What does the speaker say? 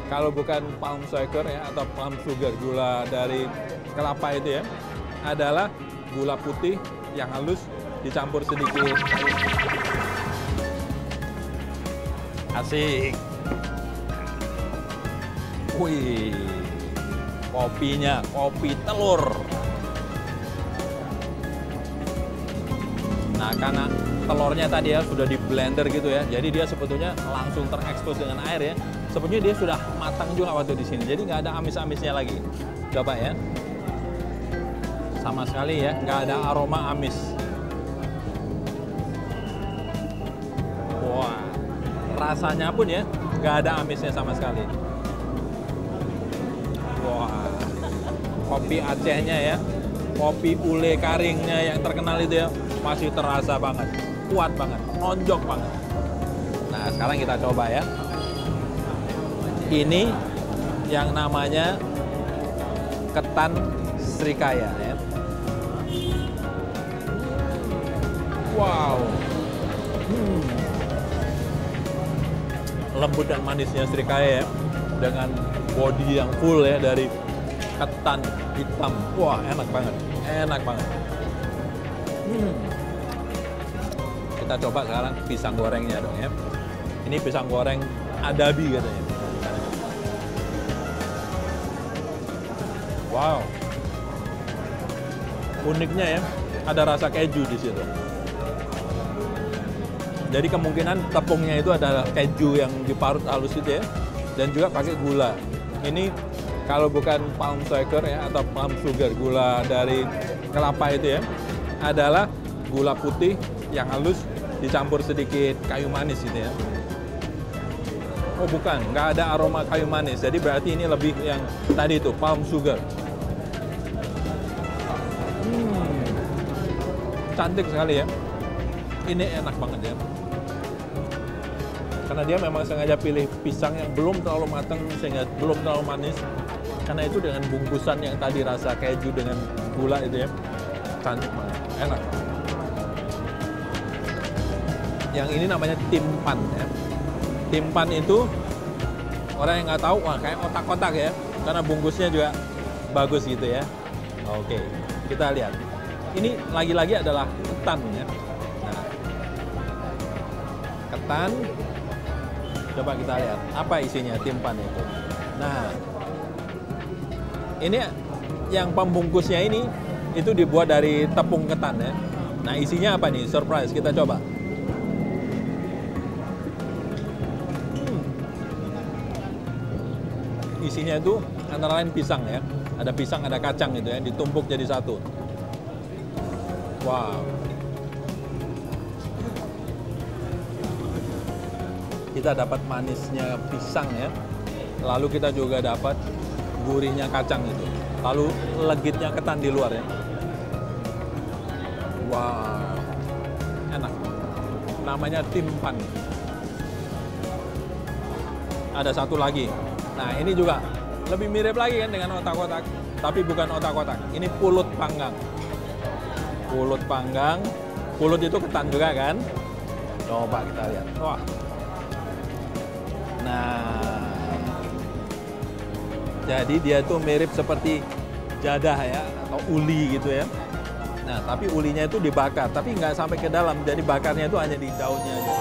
kalau bukan palm sugar ya atau palm sugar, gula dari kelapa itu ya, adalah gula putih yang halus dicampur sedikit. Asik. Wih, kopinya kopi telur. Nah, karena telurnya tadi ya sudah di blender gitu ya, jadi dia sebetulnya langsung terekspos dengan air ya. Sebetulnya dia sudah matang juga waktu di sini, jadi nggak ada amis-amisnya lagi. Coba ya, sama sekali ya, nggak ada aroma amis. Wah, rasanya pun ya nggak ada amisnya sama sekali. Wah, kopi Acehnya ya, kopi ule karingnya yang terkenal itu ya, masih terasa banget, kuat banget, nonjok banget. Nah, sekarang kita coba ya. Ini yang namanya ketan Srikaya ya. Wow. Lembut dan manisnya Srikaya ya, dengan body yang full ya dari ketan hitam. Wah, enak banget, enak banget. Kita coba sekarang pisang gorengnya dong ya. Ini pisang goreng Adabi katanya. Wow, uniknya ya, ada rasa keju di situ. Jadi kemungkinan tepungnya itu adalah keju yang diparut halus itu ya, dan juga pakai gula. Ini kalau bukan palm sugar ya atau palm sugar, gula dari kelapa itu ya, adalah gula putih yang halus dicampur sedikit kayu manis gitu ya. Oh bukan, nggak ada aroma kayu manis. Jadi berarti ini lebih yang tadi itu palm sugar. Cantik sekali ya. Ini enak banget ya. Karena dia memang sengaja pilih pisang yang belum terlalu matang sehingga belum terlalu manis. Karena itu dengan bungkusan yang tadi rasa keju dengan gula itu ya, cantik banget, enak. Yang ini namanya timpan ya. Timpan itu orang yang nggak tahu, wah kayak otak-otak ya, karena bungkusnya juga bagus gitu ya. Oke, kita lihat. Ini lagi-lagi adalah ketan ya. Nah, ketan. Coba kita lihat apa isinya timpan itu. Nah, ini yang pembungkusnya ini itu dibuat dari tepung ketan ya. Nah, isinya apa nih? Surprise, kita coba. Isinya itu antara lain pisang ya. Ada pisang, ada kacang gitu ya, ditumpuk jadi satu. Wow. Kita dapat manisnya pisang ya. Lalu kita juga dapat gurihnya kacang itu. Lalu legitnya ketan di luar ya. Wow. Enak. Namanya timpan. Ada satu lagi. Nah, ini juga lebih mirip lagi kan dengan otak-otak, tapi bukan otak-otak. Ini pulut panggang. Pulut panggang. Pulut itu ketan juga kan? Coba kita lihat. Wah. Nah, jadi dia tuh mirip seperti jadah ya, atau uli gitu ya. Nah, tapi ulinya itu dibakar, tapi nggak sampai ke dalam. Jadi bakarnya itu hanya di daunnya aja.